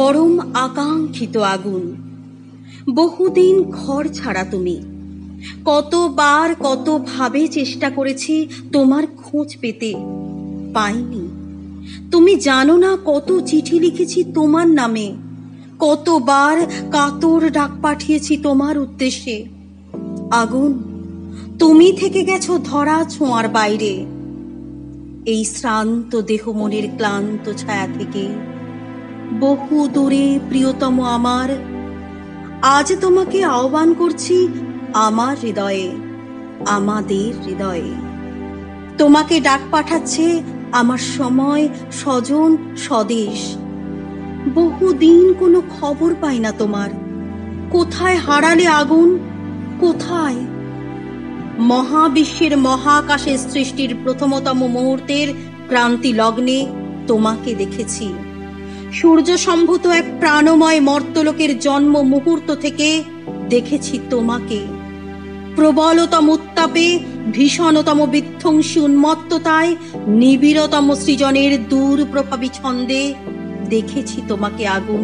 পরম আকাঙ্ক্ষিত আগুন। বহুদিন ঘর ছাড়া তুমি। কতবার কতভাবে চেষ্টা করেছি তোমার খোঁজ পেতে, পাইনি। তুমি জানো না কত চিঠি লিখেছি তোমার নামে, কতবার কাতর ডাক পাঠিয়েছি তোমার উদ্দেশ্যে। আগুন, তুমি থেকে গেছো ধরা ছোঁয়ার বাইরে। এই শ্রান্ত দেহ মনের ক্লান্ত ছায়া থেকে বহু দূরে প্রিয়তম আমার, আজ তোমাকে আহ্বান করছি আমার হৃদয়ে, আমাদের হৃদয়ে। তোমাকে ডাক পাঠাচ্ছে আমার সময়, স্বজন, স্বদেশ। বহুদিন কোনো খবর পাই না তোমার। কোথায় হারালে আগুন, কোথায়? মহাবিশ্বের মহাকাশের সৃষ্টির প্রথমতম মুহূর্তের ক্রান্তি লগ্নে তোমাকে দেখেছি। সূর্য সম্ভূত এক প্রাণময় মর্তলোকের জন্ম মুহূর্ত থেকে দেখেছি তোমাকে। প্রবলতম উত্তাপে, ভীষণতম বিধ্বংসী উন্মত্ততায়, নিবিড়তম সৃজনের দূর প্রভাবী ছন্দে দেখেছি তোমাকে আগুন।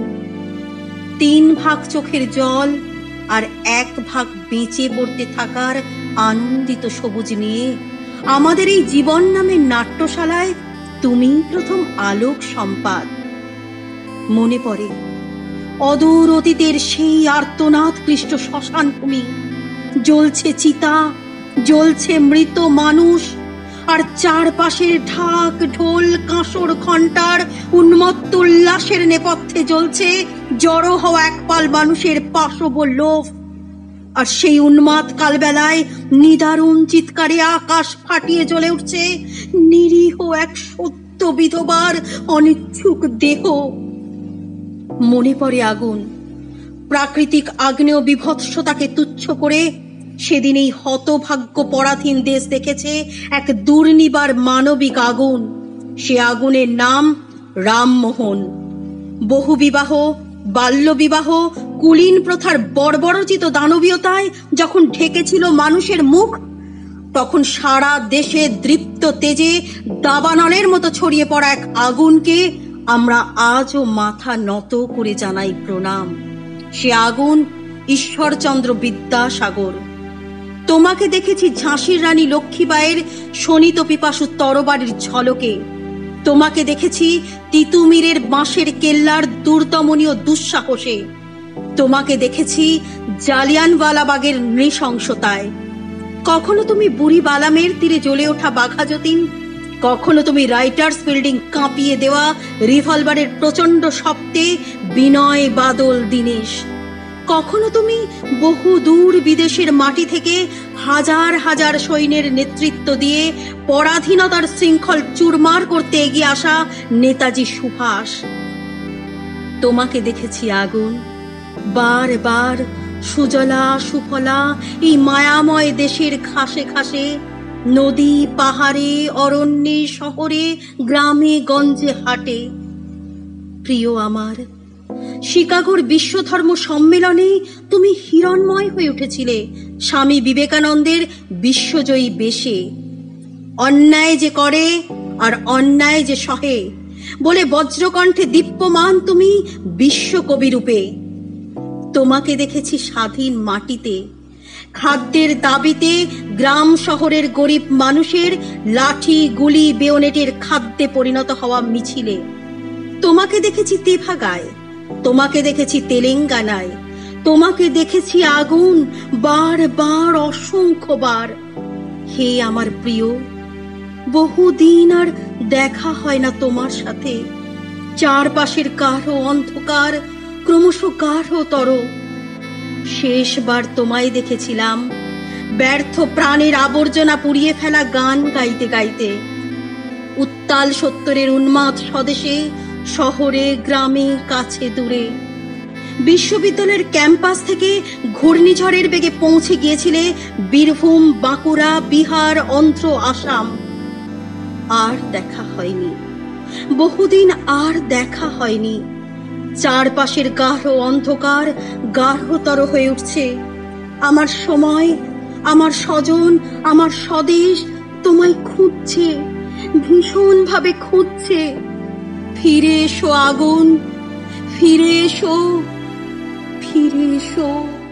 3 ভাগ চোখের জল আর 1 ভাগ বেঁচে পড়তে থাকার আনন্দিত সবুজ নিয়ে আমাদের এই জীবন নামের নাট্যশালায় তুমি প্রথম আলোক সম্পাদ। মনে পড়ে অদূর অতীতের সেই আর্তনাদ ক্লিষ্ট শ্মশান ভূমি। জ্বলছে চিতা, জ্বলছে মৃত মানুষ, আর চারপাশের ঢাক ঢোল কাঁসর ঘণ্টার উন্মত্ত উল্লাসের নেপথ্যে জ্বলছে জড়ো হওয়া একপাল মানুষের পাশব লোভ। আর সেই উন্মাদ কালবেলায় নিদারুণ চিৎকারে আকাশ ফাটিয়ে জ্বলে উঠছে নিরীহ এক সত্য বিধবার অনিচ্ছুক দেহ। মনে পড়ে আগুন, প্রাকৃতিক আগ্নেয় বিভৎসতাকে তুচ্ছ করে সেদিন এই হতভাগ্য পরাধীন দেশ দেখেছে এক দুর্নিবার মানবিক আগুন। সে আগুনের নাম রামমোহন। বহুবিবাহ, বাল্যবিবাহ, কুলীন প্রথার বর্বরচিত দানবীয়তায় যখন ঢেকেছিল মানুষের মুখ, তখন সারা দেশে দৃপ্ত তেজে দাবানলের মতো ছড়িয়ে পড়া এক আগুনকে আমরা আজও মাথা নত করে জানাই প্রণাম। সে আগুন ঈশ্বরচন্দ্র বিদ্যাসাগর। তোমাকে দেখেছি ঝাঁসির রানী লক্ষ্মীবাইয়ের শোণিত পিপাসু তরবারির ঝলকে। তোমাকে দেখেছি তিতুমিরের বাঁশের কেল্লার দুর্দমনীয় দুঃসাহসে। তোমাকে দেখেছি জালিয়ানওয়ালাবাগের নৃশংসতায়। কখনো তুমি বুড়ি বালামের তীরে জ্বলে ওঠা বাঘা যতীন, কখনো তুমি রাইটার্স বিল্ডিং কাঁপিয়ে দেওয়া রিভলভারের প্রচন্ড শব্দে বিনয় বাদল দীনেশ, কখনো তুমি বহু দূর বিদেশের মাটি থেকে হাজার হাজার সৈন্যের নেতৃত্ব দিয়ে পরাধীনতার শৃঙ্খল চুরমার করতে এগিয়ে আসা নেতাজি সুভাষ। তোমাকে দেখেছি আগুন, বারবার সুজলা সুফলা এই মায়াময় দেশের ঘাসে ঘাসে, নদী পাহাড়ে, অরণ্যে, শহরে, গ্রামে গঞ্জে হাটে। প্রিয় আমার, শিকাগোর বিশ্বধর্ম সম্মেলনে তুমি হিরণময় হয়ে উঠেছিলে স্বামী বিবেকানন্দের বিশ্বজয়ী বেশে। অন্যায় যে করে আর অন্যায় যে সহে বলে বজ্রকণ্ঠে দীপ্যমান তুমি বিশ্বকবি রূপে। তোমাকে দেখেছি স্বাধীন মাটিতে, খাদ্যের দাবিতে গ্রাম শহরের গরিব মানুষের লাঠি গুলি বেয়োনেটের খাদ্যে পরিণত হওয়া মিছিলে। তোমাকে দেখেছি তেভাগায়, তোমাকে দেখেছি তেলেঙ্গানায়, তোমাকে দেখেছি আগুন বারবার, অসংখ্যবার। হে আমার প্রিয়, বহুদিন আর দেখা হয় না তোমার সাথে। চারপাশের গাঢ় অন্ধকার ক্রমশ গাঢ়তর। শেষবার তোমায় দেখেছিলাম ব্যর্থ প্রাণের আবর্জনা পুড়িয়ে ফেলা গান গাইতে গাইতে। উত্তাল সত্তরের উন্মাদ স্বদেশে, শহরে, গ্রামে, কাছে দূরে। বিশ্ববিদ্যালয়ের ক্যাম্পাস থেকে ঘূর্ণিঝড়ের বেগে পৌঁছে গিয়েছিলে বীরভূম, বাঁকুড়া, বিহার, অন্ধ্র, আসাম। আর দেখা হয়নি, বহুদিন আর দেখা হয়নি। চারপাশের গাঢ় অন্ধকার গাঢ়তর হয়ে উঠছে। আমার সময়, আমার স্বজন, আমার স্বদেশ তোমায় খুঁজছে, ভীষণ ভাবে খুঁজছে। ফিরে এসো আগুন, ফিরে এসো, ফিরে এসো।